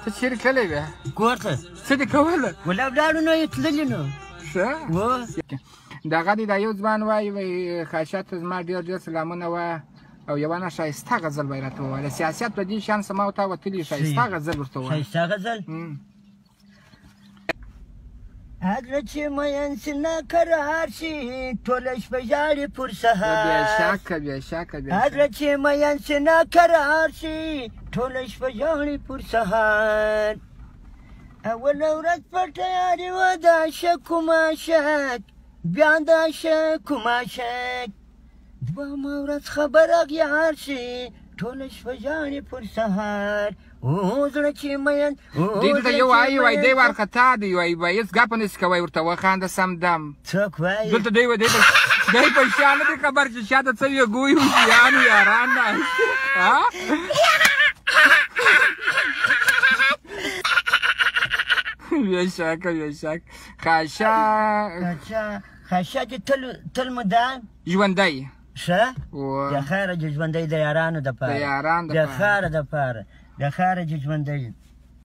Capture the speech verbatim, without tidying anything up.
ته چیرې تللی وې کور ته څه دې کوله ګلاب لاړو نو یې تللي نو ښه و دغه دی دا یو ځوان وایي وایي خاشا ته زما ډېر ډېر سلامونه وایه او یوه نه ښایسته غزل به یې راته وویله سیاست په دې شان څه ما ورته وتلي ښایسته غزل ورته ووایه ښایسته غزل هغه چې مین سي ناقرار شي ټوله شپه ژاړي پر سهار بېشکه بېشکه هغه چې مین سي ناقرار شي ټوله شپه ژاړي پر سهار اوله ورځ په تیارې وه د عشق کوماشک بیا د عشق کوماشک دوهمه ورځ خبر اغیار شي ټوله شپه ژاړي پر سهار او زړه چې مین دوی دلته یو وایي وایي دی وارخطا دی وایي وایي هېڅ ګپه نشي کوی ورته وخانده سم دم څوک وایي دلته دی وایي دی په شا نه دی خبر چې شاته څه وي ګوی هوښیانو یاران نه بېشکه بېشکه خاشا خاشا چې تل مدام ژوندی ښه د خیره چې ژوندی د یارانو دپاره د یارانو د خاره دپاره د خاره چې ژوندی